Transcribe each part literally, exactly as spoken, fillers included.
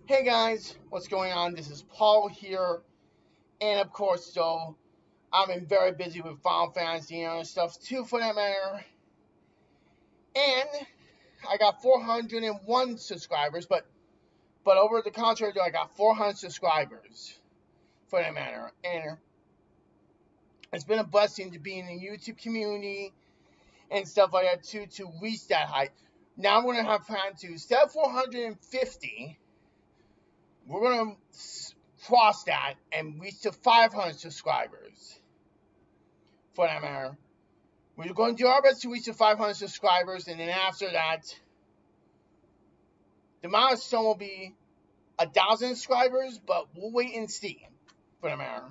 Hey guys, what's going on? This is Paul here, and of course, so I've been very busy with Final Fantasy and other stuff too, for that matter. And I got four hundred one subscribers, but but over the contrary, though, I got four hundred subscribers, for that matter. And it's been a blessing to be in the YouTube community and stuff like that too to reach that height. Now I'm gonna have plan to instead of four hundred fifty. We're going to cross that and reach to five hundred subscribers, for that matter. We're going to do our best to reach to five hundred subscribers, and then after that, the milestone will be one thousand subscribers, but we'll wait and see, for that matter.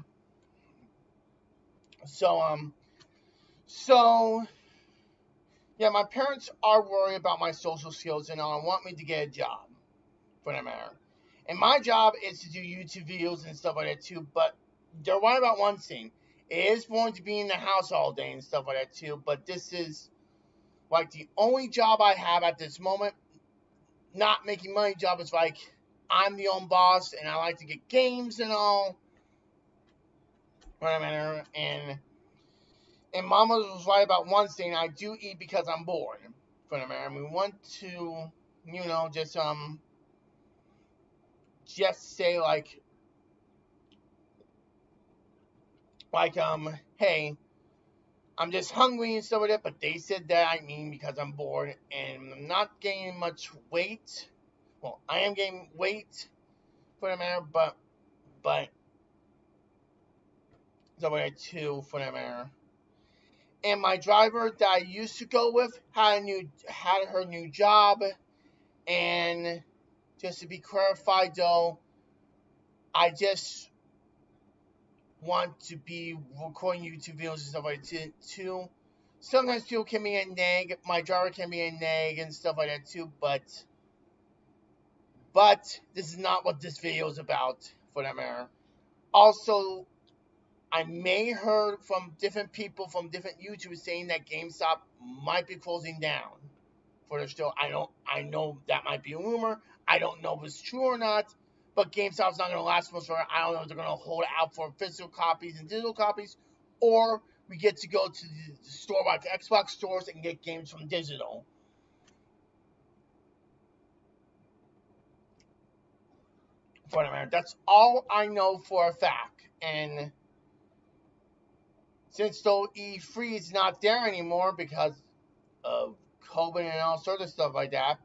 So, um, so, yeah, my parents are worried about my social skills and all, and want me to get a job, for that matter. And my job is to do YouTube videos and stuff like that too, but they're worried about one thing. It is going to be in the house all day and stuff like that too, but this is like the only job I have at this moment. Not making money job is like I'm the own boss and I like to get games and all. Right, matter. And and Mama was right about one thing. I do eat because I'm bored. For the matter. We want to, you know, just um just say like like um hey, I'm just hungry and stuff like that, but they said that I mean because I'm bored and I'm not gaining much weight. Well, I am gaining weight for that matter, but but stuff like that too for that matter. And my driver that I used to go with had a new had her new job, and just to be clarified though, I just want to be recording YouTube videos and stuff like that too. Sometimes people can be a nag, my driver can be a nag and stuff like that too, but but this is not what this video is about, for that matter. Also, I may heard from different people from different YouTubers saying that GameStop might be closing down for the show. I don't I know that might be a rumor. I don't know if it's true or not. But GameStop's not going to last much forever. I don't know if they're going to hold out for physical copies and digital copies, or we get to go to the store like the Xbox stores and get games from digital. For the matter, that's all I know for a fact. And since though E three is not there anymore because of COVID and all sorts of stuff like that,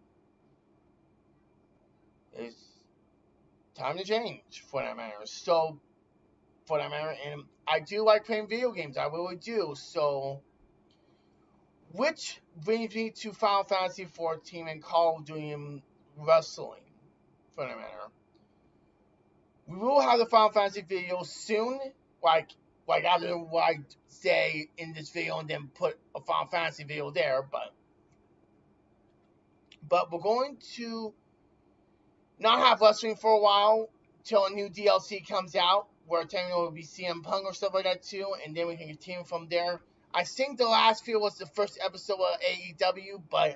it's time to change, for that matter. So, for that matter, and I do like playing video games. I really do. So, which brings me to Final Fantasy fourteen and Call of Duty Wrestling, for that matter. We will have the Final Fantasy video soon, like like after what I say in this video, and then put a Final Fantasy video there. But but we're going to not have wrestling for a while till a new D L C comes out, where technically it will be C M Punk or stuff like that too, and then we can continue from there. I think the last video was the first episode of A E W, but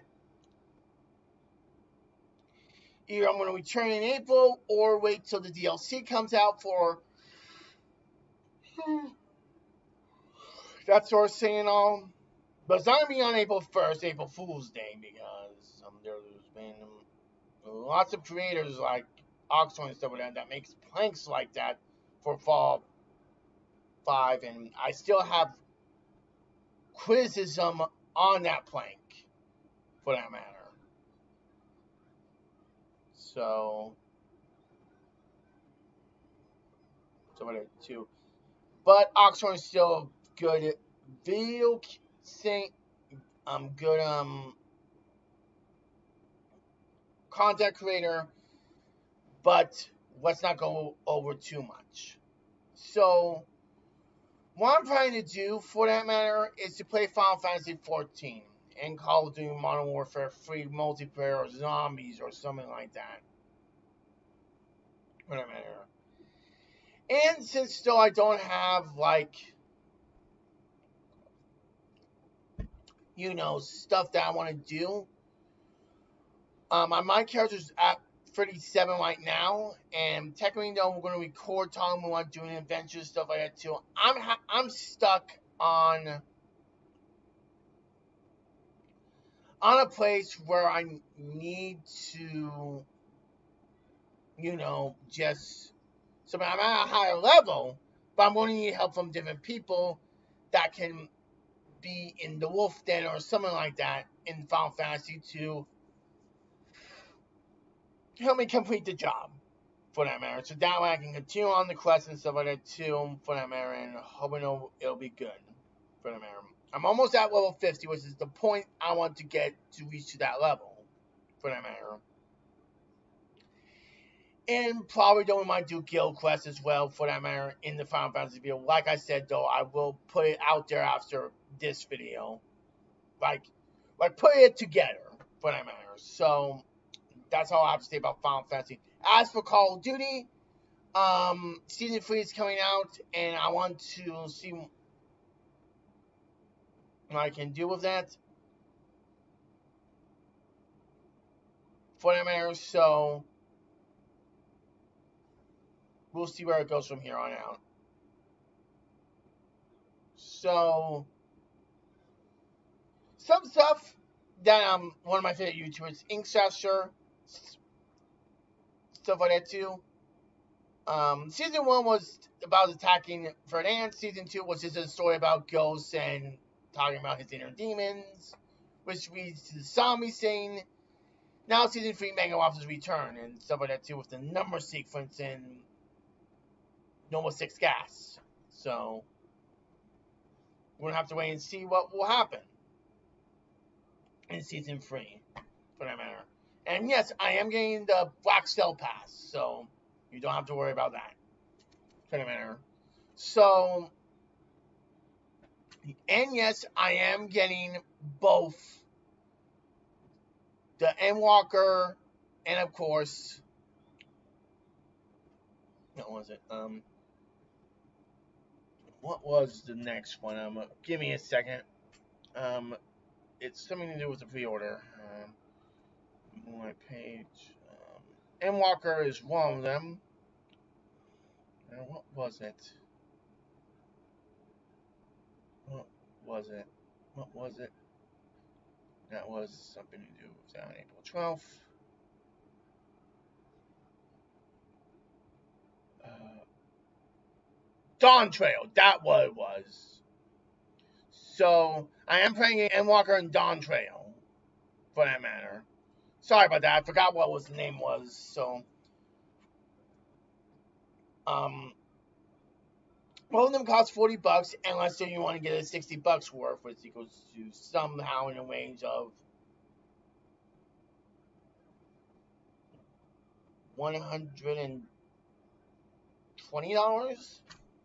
either I'm going to return in April or wait till the D L C comes out for that sort of thing and all. But it's not going to be on April first, April Fool's Day, because um, there's been lots of creators like Oxford and stuff like that that makes planks like that for Fall five, and I still have criticism on that plank, for that matter. So, so what too. But Oxford is still good video thing, um, good um content creator, but let's not go over too much. So, what I'm trying to do, for that matter, is to play Final Fantasy fourteen and Call of Duty Modern Warfare free multiplayer or zombies or something like that. For that matter. And since still I don't have, like, you know, stuff that I want to do, um, my character's at thirty-seven right now, and technically though we're going to record Tailm Moonlight, doing adventures, stuff like that too. I'm ha I'm stuck on on a place where I need to, you know, just so I'm at a higher level, but I'm going to need help from different people that can be in the Wolf Den or something like that in Final Fantasy to help me complete the job, for that matter. So that way I can continue on the quest and stuff like that too, for that matter, and hoping it'll, it'll be good, for that matter. I'm almost at level fifty, which is the point I want to get to reach to that level, for that matter. And probably don't might do guild quests as well, for that matter, in the Final Fantasy video. Like I said, though, I will put it out there after this video. Like, like put it together, for that matter. So, that's all I have to say about Final Fantasy. As for Call of Duty, um, Season three is coming out, and I want to see what I can do with that, for that matter. So, we'll see where it goes from here on out. So, some stuff that um one of my favorite YouTubers, Inkchester, stuff like that too. Um, season one was about attacking Ferdinand. Season two was just a story about ghosts and talking about his inner demons, which leads to the zombie scene. Now season three, Mega Waffles return and stuff like that too, with the number sequence and Normal Six Gas. So we're gonna have to wait and see what will happen in season three, for that matter. And yes, I am getting the Black Cell Pass, so you don't have to worry about that, for that matter. So, and yes, I am getting both the Endwalker and, of course, what was it? Um, what was the next one? Um, give me a second. Um, it's something to do with the pre-order. Um, my page. Um, Endwalker is one of them. And what was it? What was it? What was it? That was something to do with that on April twelfth. Uh, Dawn Trail. That what it was. So, I am playing Endwalker and Dawn Trail, for that matter. Sorry about that. I forgot what was the name was. So, um, both of them cost forty bucks, unless you want to get a sixty bucks worth, which equals to somehow in a range of one hundred twenty dollars,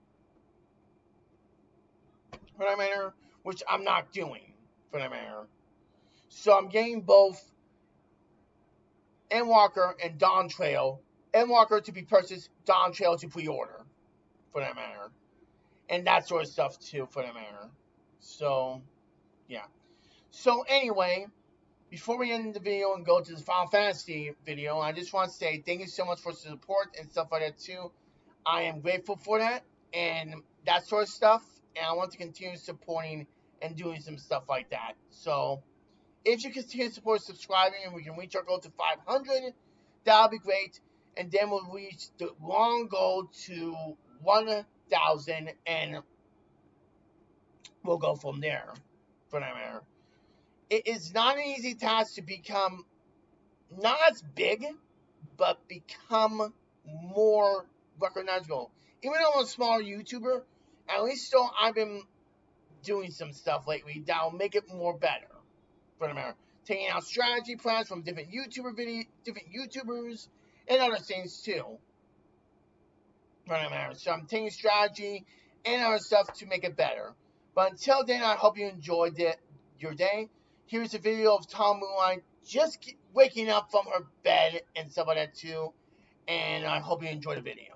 for that matter, which I'm not doing, for that matter. So I'm getting both Endwalker and Dawn Trail. Endwalker to be purchased, Dawn Trail to pre-order, for that matter. And that sort of stuff too, for that matter. So, yeah. So anyway, before we end the video and go to the Final Fantasy video, I just want to say thank you so much for the support and stuff like that too. I am grateful for that and that sort of stuff. And I want to continue supporting and doing some stuff like that. So, if you continue to support subscribing and we can reach our goal to five hundred, that'll be great. And then we'll reach the long goal to one thousand and we'll go from there, for that matter. It is not an easy task to become not as big, but become more recognizable. Even though I'm a smaller YouTuber, at least still I've been doing some stuff lately that will make it more better, for the matter. Taking out strategy plans from different YouTuber video, different YouTubers, and other things too, for that matter. So I'm taking strategy and other stuff to make it better. But until then, I hope you enjoyed it, your day. Here's a video of Tailm Moonlight just waking up from her bed and stuff like that too. And I hope you enjoyed the video.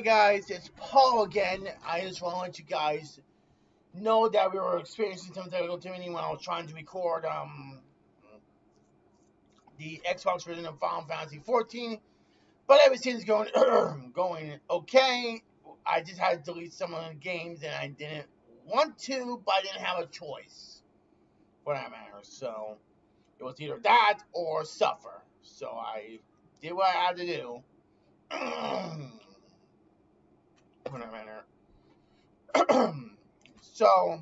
guys, it's Paul again. I just want to let you guys know that we were experiencing some technical difficulty when I was trying to record um the Xbox version of Final Fantasy fourteen, but everything's going going okay. I just had to delete some of the games, and I didn't want to, but I didn't have a choice for that matter. So it was either that or suffer. So I did what I had to do. For that matter. so,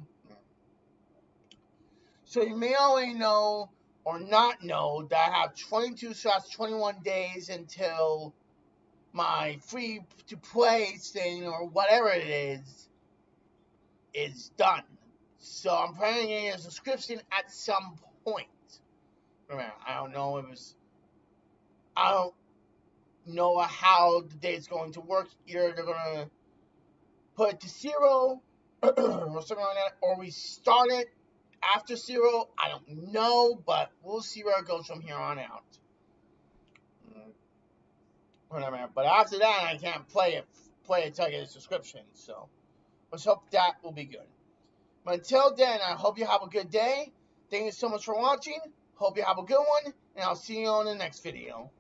so you may already know or not know that I have twenty-two shots, twenty-one days until my free to play thing or whatever it is is done. So I'm planning getting a subscription at some point. I don't know if it's, I don't know how the day is going to work. Either they're going to put it to zero or something like that, or we start it after zero. I don't know, but we'll see where it goes from here on out. But after that, I can't play it, play it until I get a subscription. So let's hope that will be good. But until then, I hope you have a good day. Thank you so much for watching. Hope you have a good one, and I'll see you on the next video.